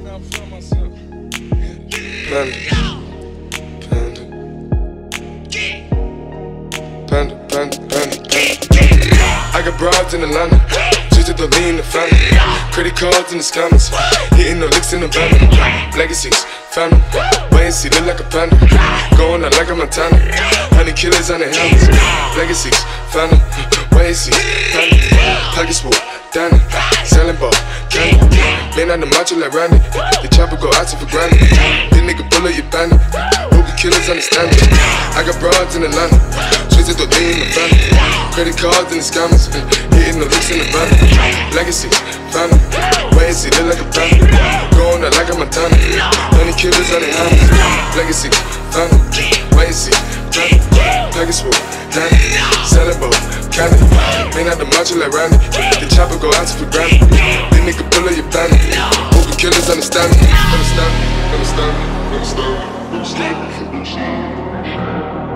Panda, panda, panda, panda, panda. I got broads in Atlanta, just to lean the family. Credit cards in the scammers, hitting the licks in the van. Legacies, family, wait and see, look like a panda. Going out like a Montana, 100 killers on the helmets. Legacies, family, wait and see, family. Pockets full, Danny, selling ball, candy. Man on the macho like Randy, the chopper go out to for granted. This nigga bullet your bandit, hope the killers understand it. I got broads in Atlanta, switch to lean in the family. Credit cards and the scammers, hitting the licks in the van. Legacy, family, wait and see, look like a panda. Going out like a Montana, 100 killers on the helmets. Legacy, family, wait and see, family. Package full, Danny, selling ball, candy. Man out the macho like Randy, the chopper go out to for granted. This nigga bullet your bandit, hope the killers understand me. Understand me, understand me, understand me, understand me.